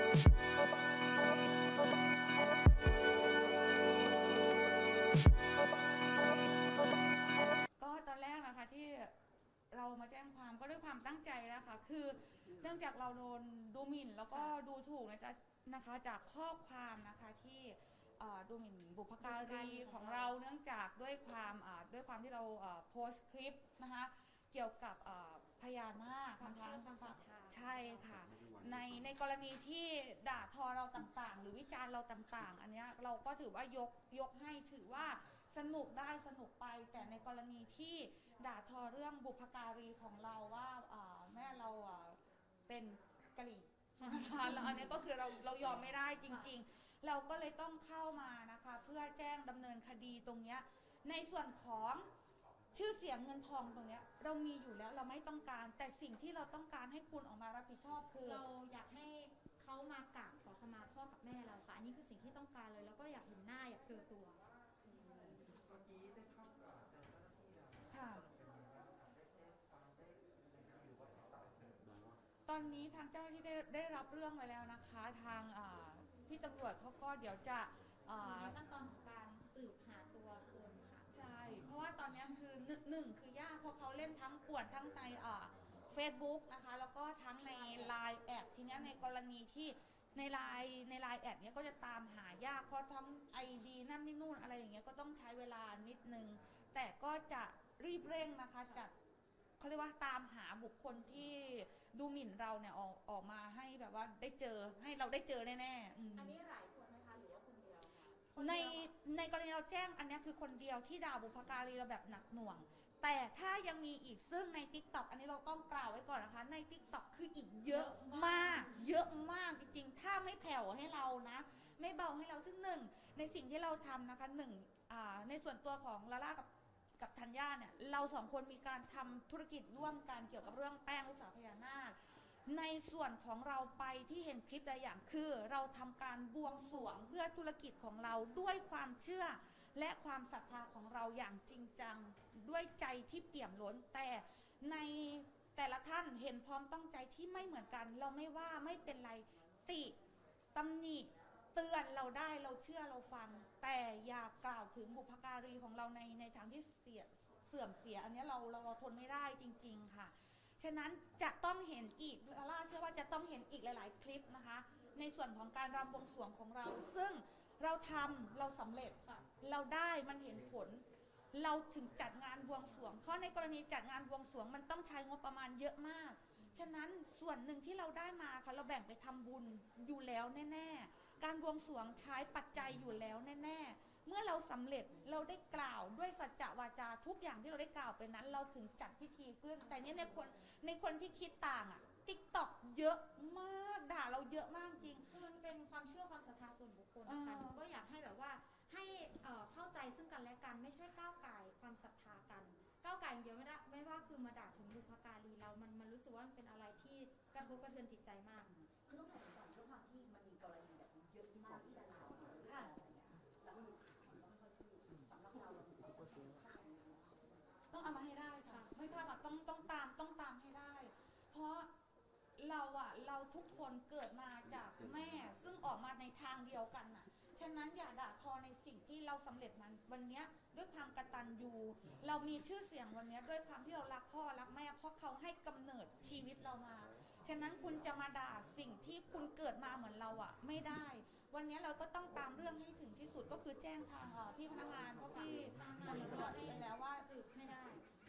ก็ตอนแรกนะคะที่เรามาแจ้งความก็ด้วยความตั้งใจนะคะคือเนื่องจากเราโดนดูหมิ่นแล้วก็ดูถูกนะคะจากข้อความนะคะที่ดูหมิ่นบุพการีของเราเนื่องจากด้วยความที่เราโพสต์คลิปนะคะเกี่ยวกับพญานาคนะคะใช่ค่ะในกรณีที่ด่าทอเราต่างๆหรือวิจารณ์เราต่างๆอันนี้เราก็ถือว่ายกให้ถือว่าสนุกได้สนุกไปแต่ในกรณีที่ด่าทอเรื่องบุพการีของเราว่าแม่เราเป็นกะหรี่นะคะแล้วอันนี้ก็คือเรายอมไม่ได้จริงๆเราก็เลยต้องเข้ามานะคะเพื่อแจ้งดำเนินคดีตรงนี้ในส่วนของชื่อเสียงเงินทองตรงนี้เรามีอยู่แล้วเราไม่ต้องการแต่สิ่งที่เราต้องการให้คุณออกมารับผิดชอบคือเราอยากให้เขามากราบขอขมาพ่อกับแม่เราค่ะอันนี้คือสิ่งที่ต้องการเลยแล้วก็อยากเห็นหน้าอยากเจอตัวเมื่อกี้ได้เข้ากับเจ้าหน้าที่แล้วค่ะหรือว่าติดต่อตอนนี้ทางเจ้าหน้าที่ได้รับเรื่องไว้แล้วนะคะทางพี่ตำรวจเขาก็เดี๋ยวจะในขั้นตอนของการสืบหาตัวคนค่ะใช่เพราะว่าตอนนี้คือหนึ่งคือยากเพราะเขาเล่นทั้งปวดทั้งในFacebook นะคะแล้วก็ทั้งใน Line แอดทีนี้ในกรณีที่ในไลน์แอดเนี้ยก็จะตามหายากเพราะทั้ง ID นั่นนี่นู่นอะไรอย่างเงี้ยก็ต้องใช้เวลานิดนึงแต่ก็จะรีบเร่งนะคะจัดเขาเรียกว่าตามหาบุคคลที่ดูหมิ่นเราเนี่ยออกมาให้แบบว่าได้เจอให้เราได้เจอแน่ๆอันนี้หลายคนไหมคะหรือว่าคนเดียวในกรณีเราแจ้งอันนี้คือคนเดียวที่ด่าบุพการีเราแบบหนักหน่วงแต่ถ้ายังมีอีกซึ่งใน TikTok อันนี้เราต้องกล่าวไว้ก่อนนะคะใน TikTok คืออีกเยอะมากเยอะมากจริงๆถ้าไม่แผ่วให้เรานะไม่เบาให้เราซึ่งหนึ่งในสิ่งที่เราทำนะคะหนึ่งในส่วนตัวของลาล่ากับธัญญาเนี่ยเราสองคนมีการทำธุรกิจร่วมกันเกี่ยวกับเรื่องแป้งลูกสาวพญานาคในส่วนของเราไปที่เห็นคลิปใดอย่างคือเราทำการบวงสรวงเพื่อธุรกิจของเราด้วยความเชื่อและความศรัทธาของเราอย่างจริงจังด้วยใจที่เปี่ยมล้นแต่ในแต่ละท่านเห็นพร้อมต้องใจที่ไม่เหมือนกันเราไม่ว่าไม่เป็นไรติตำหนิเตือนเราได้เราเชื่อเราฟังแต่อย่ากล่าวถึงบุพการีของเราในทางที่เสื่อมเสียอันนี้เราทนไม่ได้จริงๆค่ะฉะนั้นจะต้องเห็นอีกลาล่าเชื่อว่าจะต้องเห็นอีกหลายๆคลิปนะคะในส่วนของการรำบวงสรวงของเราซึ่งเราทำเราสำเร็จเราได้มันเห็นผลเราถึงจัดงานบวงสรวงเพราะในกรณีจัดงานบวงสรวงมันต้องใช้งบประมาณเยอะมากฉะนั้นส่วนหนึ่งที่เราได้มาค่ะเราแบ่งไปทำบุญอยู่แล้วแน่ๆการบวงสรวงใช้ปัจจัยอยู่แล้วแน่ๆเมื่อเราสำเร็จเราได้กล่าวด้วยสัจจะวาจาทุกอย่างที่เราได้กล่าวไปนั้นเราถึงจัดพิธีขึ้นแต่เนี้ยในคนที่คิดต่างTikTok เยอะมากด่าเราเยอะมากจริงคือมันเป็นความเชื่อความศรัทธาส่วนบุคคลนะคะหนูก็อยากให้แบบว่าให้เข้าใจซึ่งกันและกันไม่ใช่ก้าวไก่ความศรัทธากันก้าวไก่อย่างเดียวไม่ว่าคือมาด่าถึงบุพการีเรามันรู้สึกว่ามันเป็นอะไรที่กระทบกระเทือนจิตใจมากคือต้องถามก่อนด้วยความที่มันมีกรณีแบบนี้เยอะมากที่ดาราค่ะแล้วมันมีข่าวมันก็ไม่ค่อยพูดสำหรับเราต้องเอามาให้ได้ค่ะไม่ค่ะต้องตามให้ได้ เพราะเราทุกคนเกิดมาจากแม่ซึ่งออกมาในทางเดียวกันน่ะฉะนั้นอย่าด่าทอในสิ่งที่เราสำเร็จมันวันนี้ด้วยความกตัญญูเรามีชื่อเสียงวันนี้ด้วยความที่เรารักพ่อรักแม่เพราะเขาให้กำเนิดชีวิตเรามาฉะนั้นคุณจะมาด่าสิ่งที่คุณเกิดมาเหมือนเราไม่ได้วันนี้เราก็ต้องตามเรื่องให้ถึงที่สุดก็คือแจ้งทางพี่พนักงานเพราะพี่ตำรวจไปแล้วว่าสืบไม่ได้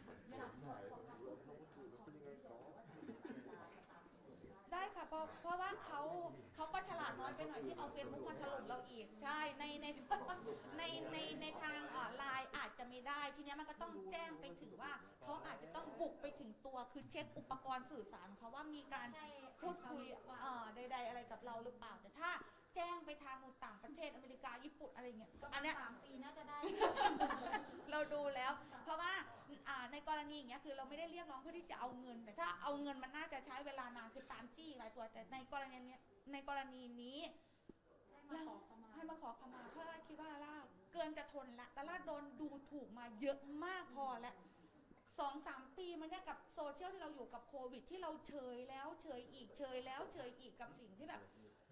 ได้ค่ะเพราะว่าเขาก็ฉลาดน้อยไปหน่อยที่เอาเฟซบุ๊กมาถล่มเราอีกใช่ในทางไลน์อาจจะไม่ได้ทีนี้มันก็ต้องแจ้งไปถึงว่าเขาอาจจะต้องบุกไปถึงตัวคือเช็คอุปกรณ์สื่อสารเขาว่ามีการพูดคุยใดๆอะไรกับเราหรือเปล่าแต่ถ้าแจ้งไปทางต่างประเทศอเมริกาญี่ปุ่นอะไรเงี้ยอันเนี้ย3 ปีน่าจะได้เราดูแล้วเพราะว่าในกรณีอย่างเงี้ยคือเราไม่ได้เรียกร้องเพื่อที่จะเอาเงินแต่ถ้าเอาเงินมันน่าจะใช้เวลานานคือตามจี้หลายตัวแต่ในกรณีนี้ให้มาขอขมาเพราะล่าคิดว่าล่าเกินจะทนละแต่ล่าโดนดูถูกมาเยอะมากพอแล้ว2-3 ปีมันเนี่ยกับโซเชียลที่เราอยู่กับโควิดที่เราเฉยแล้วเฉยอีกกับสิ่งที่แบบ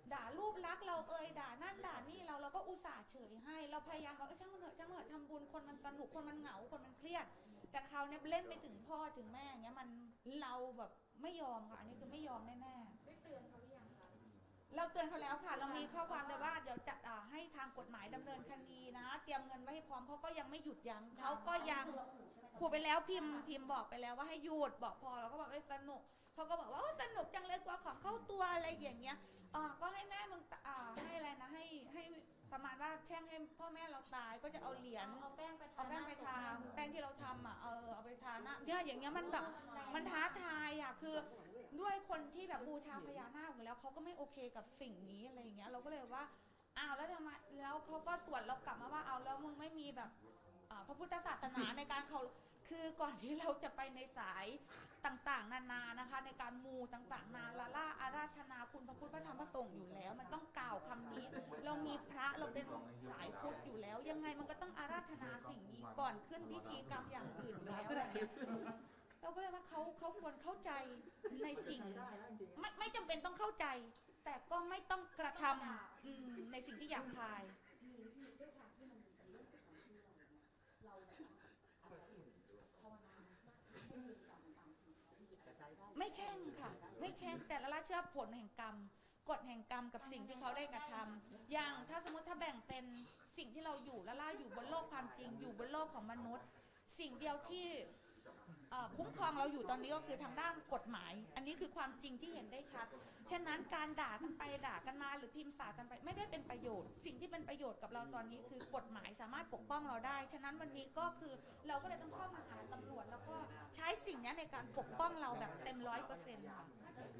ด่ารูปลักษณ์เราด่านั่นด่านี่เราก็อุตส่าห์เฉยให้เราพยายามบอกช่างมันเถอะทำบุญคนมันสนุกคนมันเหงาคนมันเครียดแต่เขาเนี่ยเล่นไปถึงพ่อถึงแม่อย่างเงี้ยมันเราแบบไม่ยอมค่ะอันนี้คือไม่ยอมแน่ๆได้เตือนเขาหรือยังคะเราเตือนเขาแล้วค่ะเรามีข้อความเลยว่าเดี๋ยวจะให้ทางกฎหมายดำเนินคดีนะเตรียมเงินไว้ให้พร้อมเขาก็ยังไม่หยุดยั้งเขาก็ยังขู่ไปแล้วพิมพ์บอกไปแล้วว่าให้หยุดบอกพอเราก็บอกสนุกเขาก็บอกว่าสนุกจังเลยกว่าของเข้าตัวอะไรอย่างเงี้ยก็ให้แม่มึงให้อะไรนะให้ประมาณว่าแช่งให้พ่อแม่เราตายก็จะเอาเหรียญเอาแป้งไปทาเอาแป้งไปทาแป้งที่เราทำเอาไปทาหน้าเนี่ยอย่างเงี้ยมันแบบมันท้าทายคือด้วยคนที่แบบบูชาพญานาคอยู่แล้วเขาก็ไม่โอเคกับสิ่งนี้อะไรอย่างเงี้ยเราก็เลยว่าแล้วทำไมแล้วเขาก็สวนเรากลับมาว่าแล้วมึงไม่มีแบบพระพุทธศาสนาในการเขาคือก่อนที่เราจะไปในสายต่างๆนานานะคะในการมูต่างๆนาล่าอาราธนาคุณพระพุทธพระธรรมพระสงฆ์อยู่แล้วมันต้องกล่าวคำนี้เรามีพระเราเป็นสายพุทธอยู่แล้วยังไงมันก็ต้องอาราธนาสิ่งนี้ก่อนขึ้นพิธีกรรมอย่างอื่นแล้วอะไรเงี้ยเราก็เลยว่าเขาควรเข้าใจในสิ่งไม่จำเป็นต้องเข้าใจแต่ก็ไม่ต้องกระทำในสิ่งที่หยาบคายด้วยความที่มันเป็นเรื่องของความเชื่อเราภาวนาให้มีกรรมตามที่เขาไม่แช่งค่ะไม่แช่งแต่ละเชื่อผลแห่งกรรมกฎแห่งกรรมกับสิ่งที่เขาได้กระทำอย่างถ้าสมมติถ้าแบ่งเป็นสิ่งที่เราอยู่ละล่าอยู่บนโลกความจริงอยู่บนโลกของมนุษย์สิ่งเดียวที่คุ้มครองเราอยู่ตอนนี้ก็คือทางด้านกฎหมายอันนี้คือความจริงที่เห็นได้ชัดฉะนั้นการด่ากันไปด่ากันมาหรือพิมพ์สากันไปไม่ได้เป็นประโยชน์สิ่งที่เป็นประโยชน์กับเราตอนนี้คือกฎหมายสามารถปกป้องเราได้ฉะนั้นวันนี้ก็คือเราก็เลยต้องเข้ามาหาตำรวจแล้วก็ใช้สิ่งนี้ในการปกป้องเราแบบเต็ม100%ค่ะ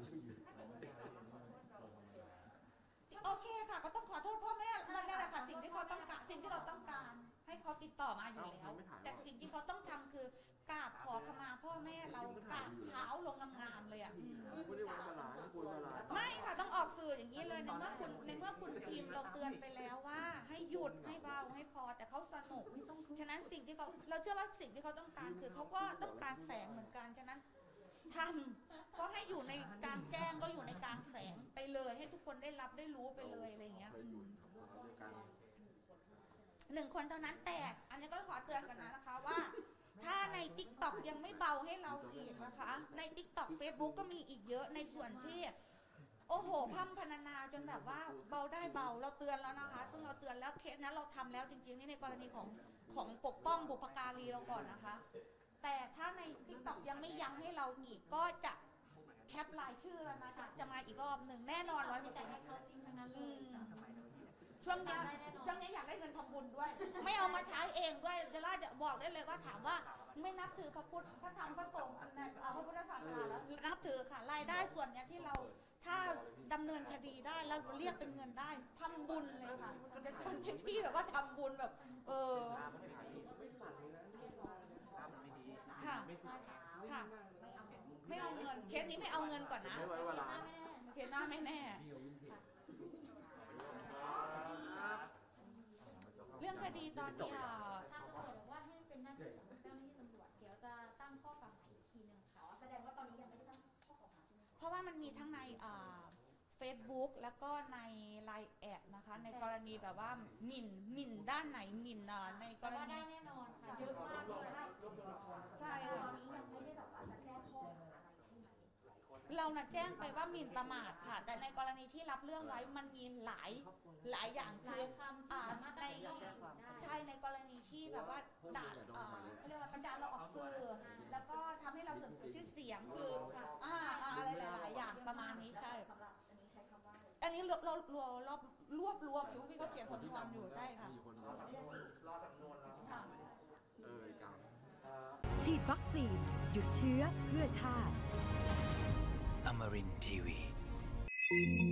โอเคค่ะก็ต้องขอโทษพ่อแม่นั่นแหละค่ะสิ่งที่เขาต้องการสิ่งที่เราต้องการให้เขาติดต่อมาอยู่แล้วแต่สิ่งที่เขาต้องทำคือกราบขอขมาพ่อแม่เรากราบเท้าลงงามๆเลยไม่ค่ะต้องออกสื่ออย่างนี้เลยในเมื่อคุณพิมพ์เราเตือนไปแล้วว่าให้หยุดให้เบาให้พอแต่เขาสนุกฉะนั้นสิ่งที่เราเชื่อว่าสิ่งที่เขาต้องการคือเขาก็ต้องการแสงเหมือนกันฉะนั้นทำก็ให้อยู่ในกลางแจ้งก็อยู่ในกลางแสงไปเลยให้ทุกคนได้รับได้รู้ไปเลยอะไรอย่างเงี้ย1 คนเท่านั้นแต่อันนี้ก็ขอเตือนกันนะคะว่าถ้าใน TikTok ยังไม่เบาให้เราอีกนะคะใน TikTok Facebook ก็มีอีกเยอะในส่วนที่โอ้โหพัมพนานาจนแบบว่าเบาได้เบาเราเตือนแล้วนะคะซึ่งเราเตือนแล้วเคสนั้นเราทำแล้วจริงๆนี่ในกรณีของปกป้องบุพการีเราก่อนนะคะแต่ถ้าใน TikTok ยังไม่ยั้งให้เราอีกก็จะแคปรายชื่อแล้วนะคะจะมาอีกรอบหนึ่งแน่นอน100% แต่ให้เขาจริงทั้งนั้นเลยช่วงนี้อยากได้เงินทำบุญด้วย ไม่เอามาใช้เองด้วยเดล่าจะบอกได้เลยว่าถามว่าไม่นับถือพระพุทธพระธรรมพระสงฆ์ในพระพุทธศาสนาแล้วนับถือค่ะรายได้ส่วนเนี้ยที่เราถ้าดำเนินคดีได้แล้วเรียกเป็นเงินได้ทำบุญเลยค่ะจะเชิญพี่แบบว่าทำบุญแบบค่ะค่ะไม่เอาเงินเคสนี้ไม่เอาเงินก่อนนะเคสหน้าไม่แน่เรื่องคดีตอนนี้ทางตำรวจบอกว่าให้เป็นหน้าที่ของเจ้าหน้าที่ตำรวจเดี๋ยวจะตั้งข้อกล่าวหาอีกทีนึงค่ะแสดงว่าตอนนี้ยังไม่ได้ตั้งข้อกล่าวหาใช่ไหมเพราะว่ามันมีทั้งในFacebook แล้วก็ใน Line แอดนะคะในกรณีแบบว่าหมิ่นด้านไหนหมิ่นในกรณีได้แน่นอนค่ะเยอะมากเลยใช่ตอนนี้ยังไม่ได้แบบว่าจะแจ้งข้อหาอะไรใช่ไหมเราน่ะแจ้งไปว่าหมิ่นประมาทค่ะแต่ในกรณีที่รับเรื่องไว้มันมีหลายอย่างคือในใช่ในกรณีที่แบบว่าด่าเขาเรียกว่าประจานเราออกสื่อแล้วก็ทำให้เราเสื่อมชื่อเสียงคืออะไรหลายๆอย่างประมาณนี้ใช่สำหรับอันนี้ใช้คำว่าอันนี้รวบรวมอยู่พี่เขาเขียนสำนวนอยู่ใช่ค่ะรอสำนวนแล้วฉีดวัคซีนหยุดเชื้อเพื่อชาติ Amarin Tiwi